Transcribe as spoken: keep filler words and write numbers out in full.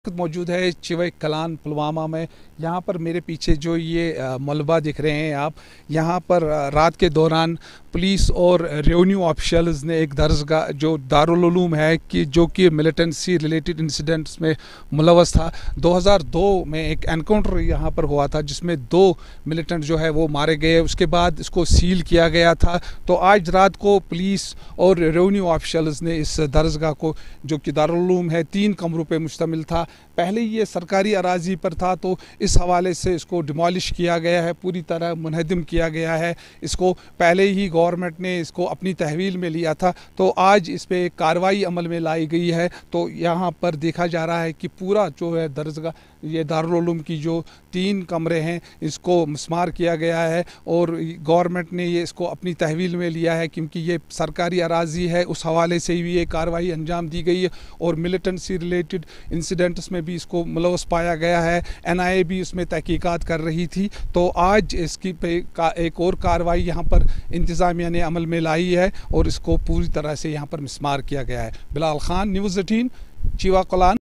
मौजूद है चिवई कलान पुलवामा में। यहाँ पर मेरे पीछे जो ये मलबा दिख रहे हैं आप, यहाँ पर रात के दौरान पुलिस और रेवेन्यू ऑफिशियल्स ने एक दरसगाह जो दारुल उलूम है कि जो कि मिलिटेंसी रिलेटेड इंसिडेंट्स में मुलव्वस था। दो हज़ार दो में एक एनकाउंटर यहाँ पर हुआ था जिसमें दो मिलिटेंट जो है वो मारे गए, उसके बाद इसको सील किया गया था। तो आज रात को पुलिस और रेवेन्यू ऑफिशियल्स ने इस दरसगाह को, जो कि दारुल उलूम है, तीन कमरों पर मुश्तमिल था, पहले ये सरकारी अराजी पर था, तो इस हवाले से इसको डिमोलिश किया गया है, पूरी तरह मुनहदम किया गया है। इसको पहले ही गवर्नमेंट ने इसको अपनी तहवील में लिया था, तो आज इस पर कार्रवाई अमल में लाई गई है। तो यहाँ पर देखा जा रहा है कि पूरा जो है दरसगाह, ये दारुल उलूम की जो तीन कमरे हैं, इसको मस्मार किया गया है और गवर्नमेंट ने ये इसको अपनी तहवील में लिया है क्योंकि ये सरकारी अराजी है। उस हवाले से भी ये कार्रवाई अंजाम दी गई है और मिलिटेंसी रिलेटेड इंसिडेंट्स में भी इसको मुलव्वस पाया गया है। एन आई ए भी इसमें तहकीकात कर रही थी। तो आज इसकी पे का एक और कार्रवाई यहाँ पर इंतज़ामिया ने अमल में लाई है और इसको पूरी तरह से यहाँ पर मस्मार किया गया है। Bilal Khan, news eighteen, Chiwa Kalan.